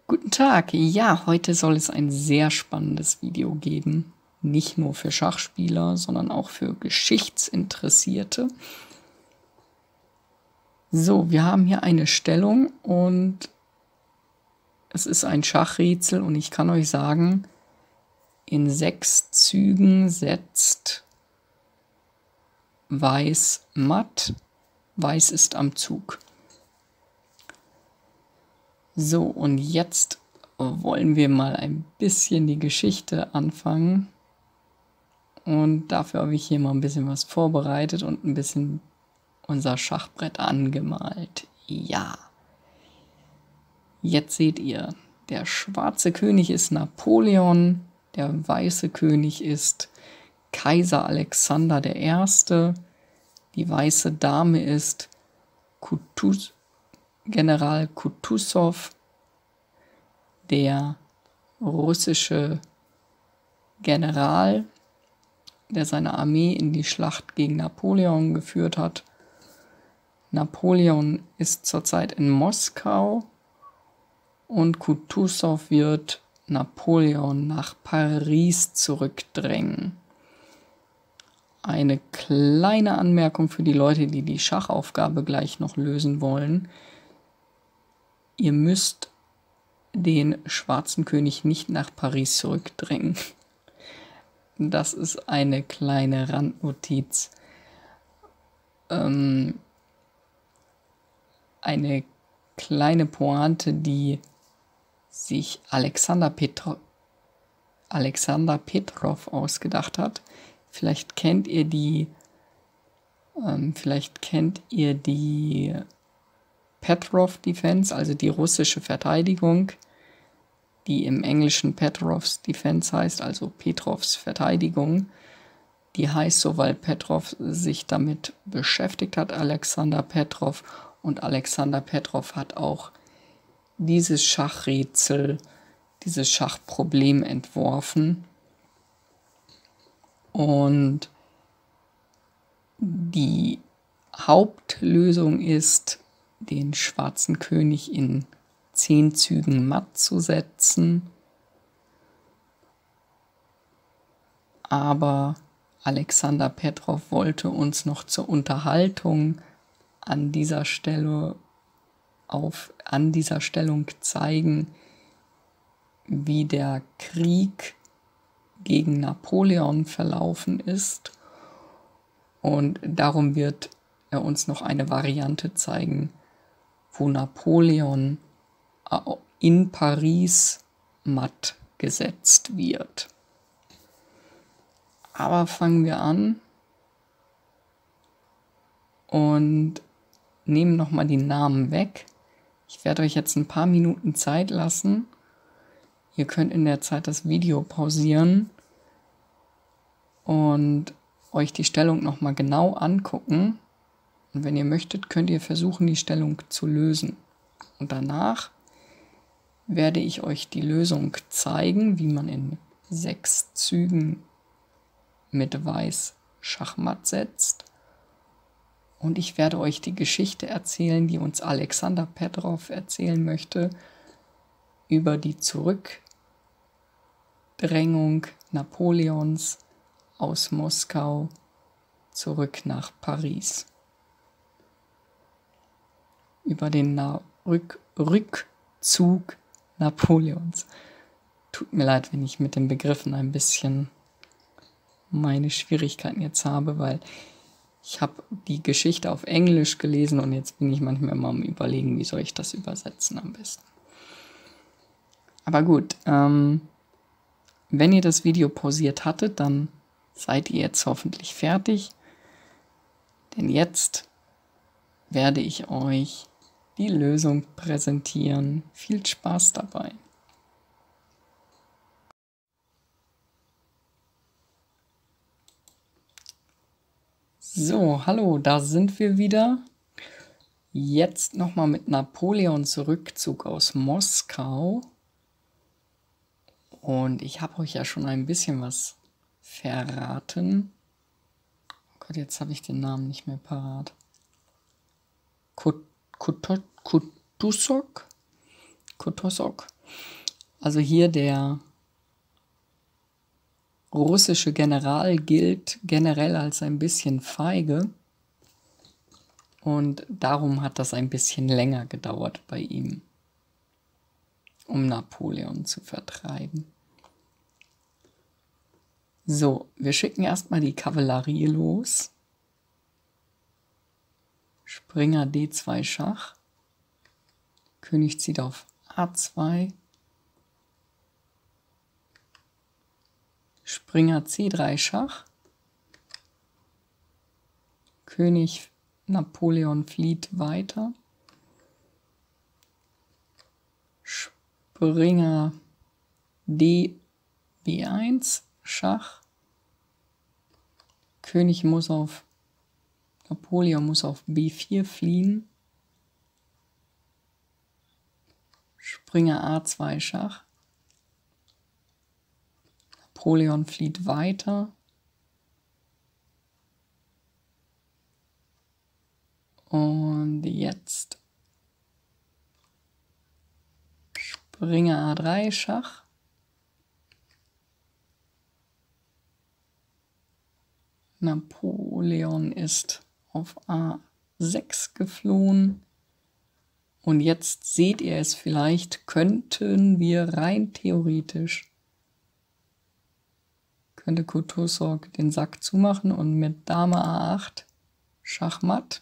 Guten Tag. Ja, heute soll es ein sehr spannendes Video geben. Nicht nur für Schachspieler, sondern auch für Geschichtsinteressierte. So, wir haben hier eine Stellung und es ist ein Schachrätsel und ich kann euch sagen, in 6 Zügen setzt Weiß matt. Weiß ist am Zug. So, und jetzt wollen wir mal ein bisschen die Geschichte anfangen. Und dafür habe ich hier mal ein bisschen was vorbereitet und ein bisschen unser Schachbrett angemalt. Ja. Jetzt seht ihr, der schwarze König ist Napoleon, der weiße König ist Kaiser Alexander I., die weiße Dame ist General Kutusow, der russische General, der seine Armee in die Schlacht gegen Napoleon geführt hat. Napoleon ist zurzeit in Moskau und Kutusow wird Napoleon nach Paris zurückdrängen. Eine kleine Anmerkung für die Leute, die die Schachaufgabe gleich noch lösen wollen. Ihr müsst den schwarzen König nicht nach Paris zurückdrängen. Das ist eine kleine Randnotiz. Eine kleine Pointe, die sich Alexander Petrov ausgedacht hat. Vielleicht kennt ihr die Petrov Defense, also die russische Verteidigung, die im Englischen Petrovs Defense heißt, also Petrovs Verteidigung. Die heißt so, weil Petrov sich damit beschäftigt hat, Alexander Petrov. Und Alexander Petrov hat auch dieses Schachrätsel, dieses Schachproblem entworfen. Und die Hauptlösung ist, den schwarzen König in 10 Zügen matt zu setzen. Aber Alexander Petrov wollte uns noch zur Unterhaltung an dieser Stellung zeigen, wie der Krieg gegen Napoleon verlaufen ist. Und darum wird er uns noch eine Variante zeigen, wo Napoleon in Paris matt gesetzt wird. Aber fangen wir an und nehmen nochmal die Namen weg. Ich werde euch jetzt ein paar Minuten Zeit lassen. Ihr könnt in der Zeit das Video pausieren und euch die Stellung nochmal genau angucken. Und wenn ihr möchtet, könnt ihr versuchen, die Stellung zu lösen. Und danach werde ich euch die Lösung zeigen, wie man in 6 Zügen mit Weiß Schachmatt setzt. Und ich werde euch die Geschichte erzählen, die uns Alexander Petrov erzählen möchte, über die Zurückdrängung Napoleons aus Moskau zurück nach Paris. Über den Rückzug Napoleons. Tut mir leid, wenn ich mit den Begriffen ein bisschen meine Schwierigkeiten jetzt habe, weil ich habe die Geschichte auf Englisch gelesen und jetzt bin ich manchmal mal am Überlegen, wie soll ich das übersetzen am besten. Aber gut, wenn ihr das Video pausiert hattet, dann seid ihr jetzt hoffentlich fertig, denn jetzt werde ich euch die Lösung präsentieren. Viel Spaß dabei. So, hallo, da sind wir wieder. Jetzt nochmal mit Napoleons Rückzug aus Moskau. Und ich habe euch ja schon ein bisschen was verraten. Oh Gott, jetzt habe ich den Namen nicht mehr parat. Kutusok Kutuzov. Also hier der russische General gilt generell als ein bisschen feige. Und darum hat das ein bisschen länger gedauert bei ihm, um Napoleon zu vertreiben. So, wir schicken erstmal die Kavallerie los. Springer D2 Schach. König zieht auf A2. Springer C3 Schach. König Napoleon flieht weiter. Springer D B1 Schach. Napoleon muss auf B4 fliehen. Springer A2 Schach. Napoleon flieht weiter. Und jetzt Springer A3 Schach. Napoleon ist auf A6 geflohen. Und jetzt seht ihr es vielleicht, könnten wir rein theoretisch, könnte Kutuzov den Sack zumachen und mit Dame A8 Schachmatt.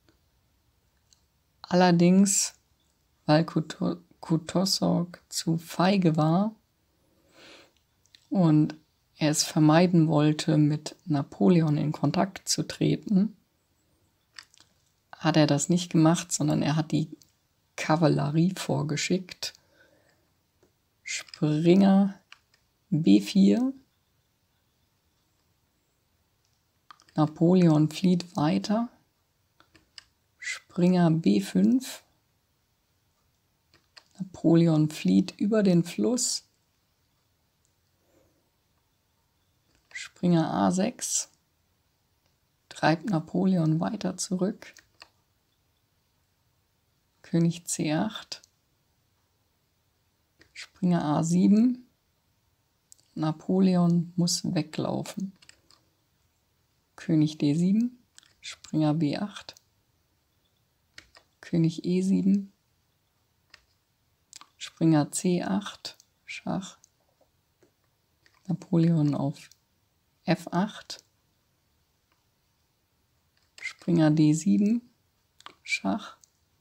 Allerdings, weil Kutuzov zu feige war und er es vermeiden wollte, mit Napoleon in Kontakt zu treten, hat er das nicht gemacht, sondern er hat die Kavallerie vorgeschickt. Springer B4. Napoleon flieht weiter. Springer B5. Napoleon flieht über den Fluss. Springer A6. Treibt Napoleon weiter zurück. König C8. Springer A7. Napoleon muss weglaufen. König D7. Springer B8. König E7. Springer C8. Schach. Napoleon auf F8. Springer D7. Schach.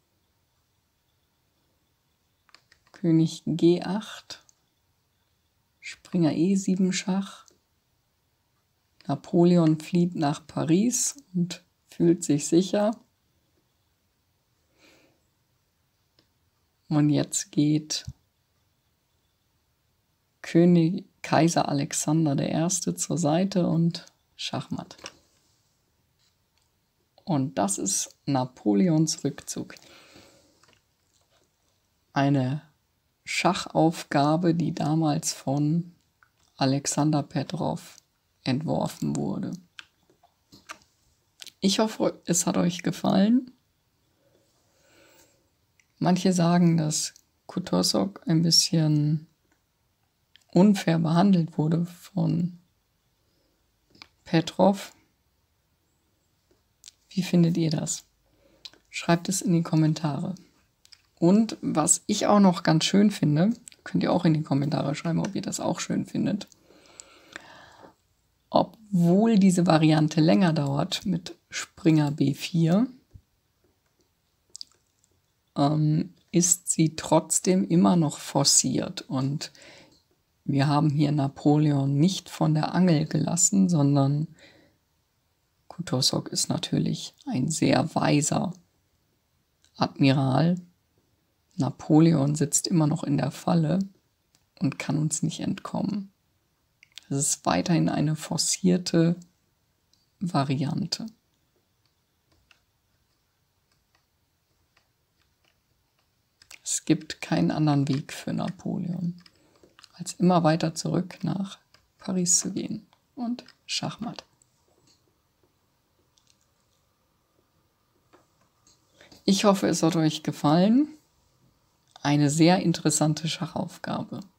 König G8. Springer E7 Schach. Napoleon flieht nach Paris und fühlt sich sicher. Und jetzt geht Kaiser Alexander I. zur Seite und Schachmatt. Und das ist Napoleons Rückzug. Eine Schachaufgabe, die damals von Alexander Petrov entworfen wurde. Ich hoffe, es hat euch gefallen. Manche sagen, dass Kutuzov ein bisschen unfair behandelt wurde von Petrov. Wie findet ihr das? Schreibt es in die Kommentare. Und was ich auch noch ganz schön finde, könnt ihr auch in die Kommentare schreiben, ob ihr das auch schön findet. Obwohl diese Variante länger dauert mit Springer B4, ist sie trotzdem immer noch forciert. Und wir haben hier Napoleon nicht von der Angel gelassen, sondern Kutuzov ist natürlich ein sehr weiser Admiral. Napoleon sitzt immer noch in der Falle und kann uns nicht entkommen. Es ist weiterhin eine forcierte Variante. Es gibt keinen anderen Weg für Napoleon, als immer weiter zurück nach Paris zu gehen und Schachmatt. Ich hoffe, es hat euch gefallen. eine sehr interessante Schachaufgabe.